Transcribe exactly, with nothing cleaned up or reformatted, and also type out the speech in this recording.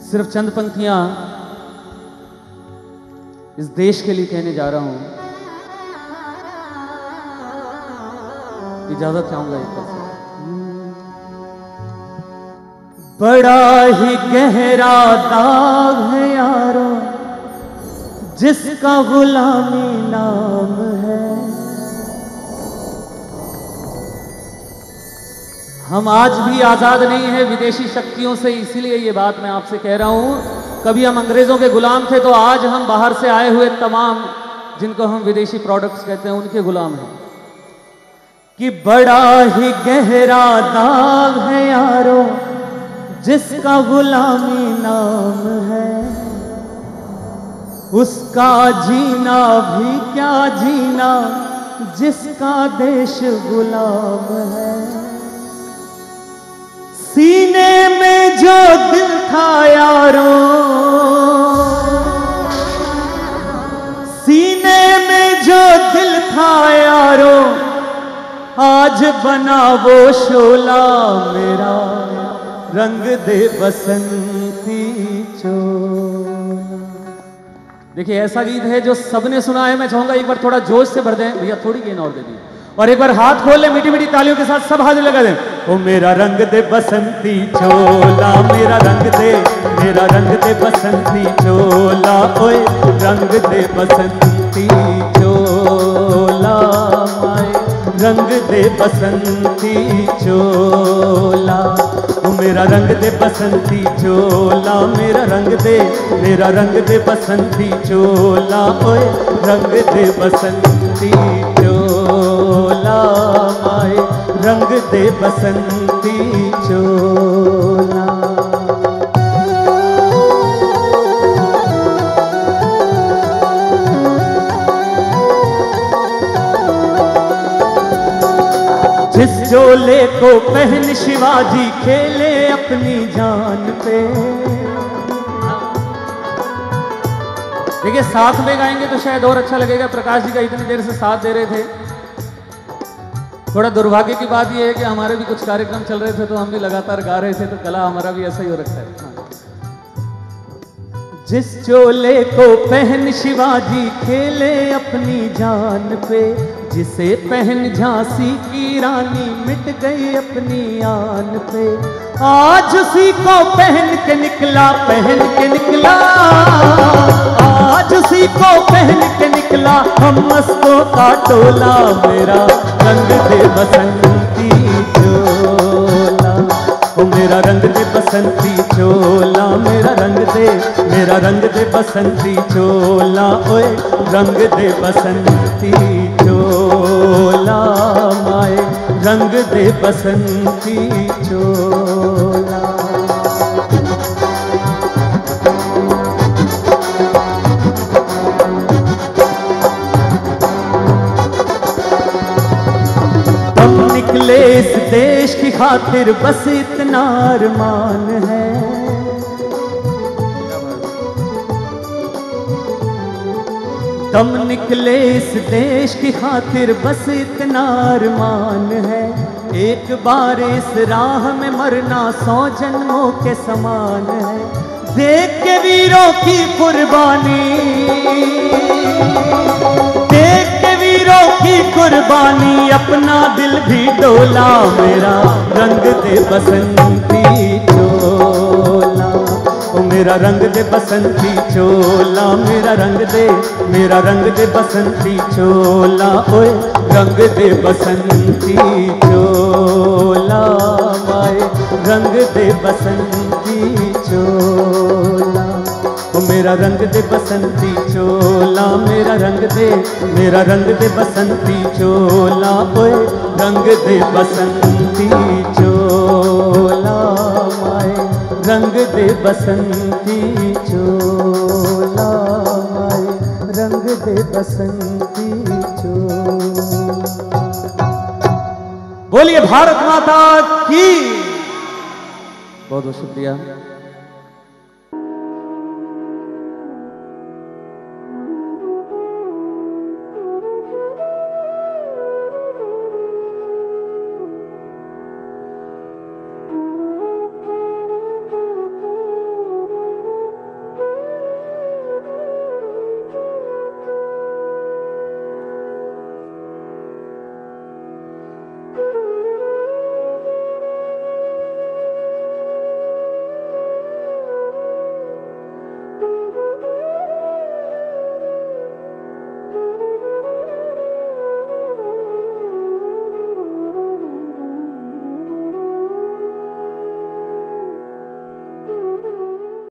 सिर्फ चंद पंक्तियां इस देश के लिए कहने जा रहा हूं। इजाजत चाहूंगा एक तरह से। बड़ा ही गहरा दाग है यारो जिसका गुलामी नाम है। हम आज भी आजाद नहीं है विदेशी शक्तियों से, इसीलिए ये बात मैं आपसे कह रहा हूं। कभी हम अंग्रेजों के गुलाम थे तो आज हम बाहर से आए हुए तमाम जिनको हम विदेशी प्रोडक्ट्स कहते हैं उनके गुलाम हैं। कि बड़ा ही गहरा दाग है यारो जिसका गुलामी नाम है। उसका जीना भी क्या जीना जिसका देश गुलाम है। सीने में जो दिल था यारो, सीने में जो दिल था यारो, आज बना वो शोला मेरा, रंग दे बसंती चोला। देखिए ऐसा गीत है जो सबने सुना है। मैं चाहूंगा एक बार थोड़ा जोश से भर दें भैया, थोड़ी गेन और दे दी, और एक बार हाथ खोल ले मीठी मीठी तालियों के साथ सब हाजिर लगा दें। ओ मेरा रंग दे बसंती चोला, मेरा रंग दे, मेरा रंग दे बसंती चोला, ओए रंग दे बसंती चोला, माए रंग दे बसंती चोला। ओ मेरा रंग दे बसंती चोला, मेरा रंग दे, मेरा रंग दे बसंती चोला, ओए रंग दे बसंती चोला, माए रंग दे बसंती चोला। जिस चोले को पहन शिवाजी खेले अपनी जान पे। देखिए साथ में गाएंगे तो शायद और अच्छा लगेगा। प्रकाश जी का इतनी देर से साथ दे रहे थे। थोड़ा दुर्भाग्य की बात यह है कि हमारे भी कुछ कार्यक्रम चल रहे थे तो हम भी लगातार गा रहे थे, तो कला हमारा भी ऐसा ही हो रखा है। जिस चोले को पहन शिवाजी खेले अपनी जान पे, जिसे पहन झांसी की रानी मिट गई अपनी आन पे, आज उसी को पहन के निकला, पहन के निकला, आज उसी को पहन के निकला हम मस्तों का टोला। मेरा रंग दे बसंती चोला, ओ मेरा रंग दे बसंती चोला, मेरा रंग दे, मेरा रंग दे बसंती चोला, ओए रंग दे बसंती चोला, माए रंग दे बसंती चोला। तुम निकले इस देश की खातिर बस इतना अरमान है। तुम निकले इस देश की खातिर बस इतना अरमान है। एक बार इस राह में मरना सौ जन्मों के समान है। देख के वीरों की कुर्बानी, देख के वीरों की कुर्बानी अपना दिल भी डोला। मेरा रंग दे बसंती चोला, ओ मेरा रंग दे बसंती चोला, मेरा रंग दे, मेरा रंग दे बसंती चोला, ओए रंग दे बसंती चोला, माए रंग दे बसंती चोला। ओ मेरा रंग दे बसंती चोला, मेरा रंग दे, मेरा रंग दे बसंती चोला, ओए रंग दे बसंती चोला, माए रंग दे बसंती चोला, माए रंग दे बसंती चोला। बोलिए भारत माता की। बहुत बहुत शुक्रिया।